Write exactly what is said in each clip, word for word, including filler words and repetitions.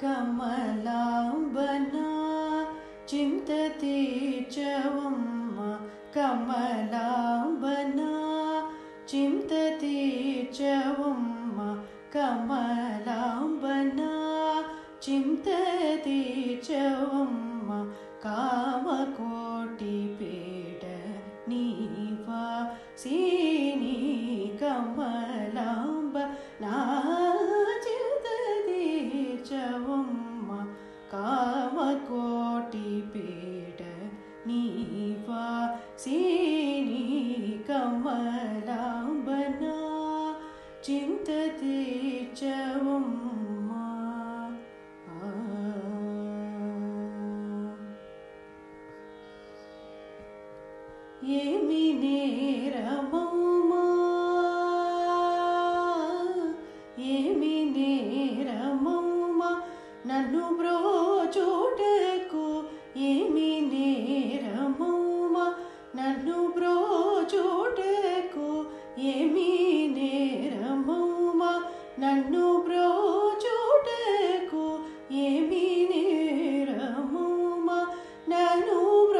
कमलांबना चिंततीर्चवम्म कमलांबना चिंततीर्चवम्म कमलांबना चिंततीर्चवम्म कामकोटिपीठ निवासिनी कमलांबना चिंततीर्चवम्म कामकोटिपीठ निवासिनी कमलांबना चिंततीर्चवम्म ఏమి నేరమమ్మా ఏమి నేరమమ్మా నన్ను బ్రోచుటకు ఏమి నేరమమ్మా నన్ను బ్రోచుటకు ఏమి నేరమమ్మా నన్ను బ్రోచుటకు ఏమి నేరమమ్మా నన్ను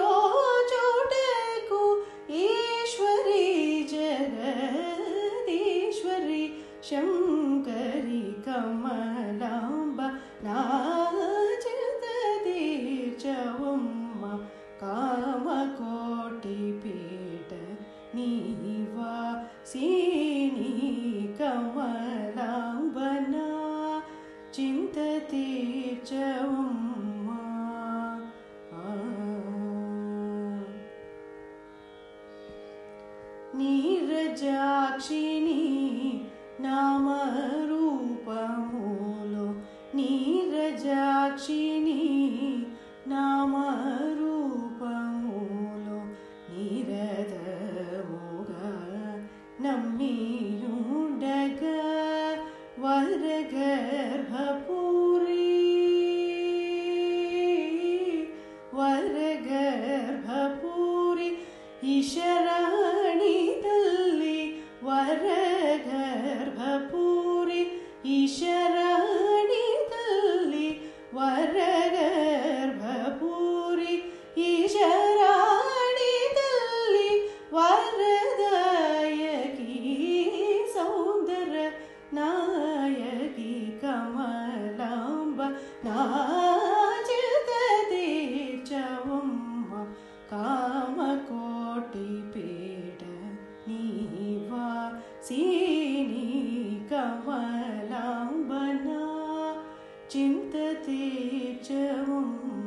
शंकरी कमलांब चिंततीर्चवम्म कामकोटिपीठ निवासिनी कमलांबना चिंततीर्चवम्म नीरजाक्षिणी नामरूपमुलो नीरजाक्षिणी नामरूपमुलो निरदमुगा नम्मियुंडगा वरगर्भपुरी वरगर्भपुरी ईशराणि तल्ली वरगर्भपुरी ईशराणि तल्ली वरगर्भपुरी ईशराणि तल्ली वरदायकी सौंदर्य नायकी कमलांब चिंततीर्चवम्म कामकोटिपीठ निवासिनी कमलांबना चिंततीर्चवम्म।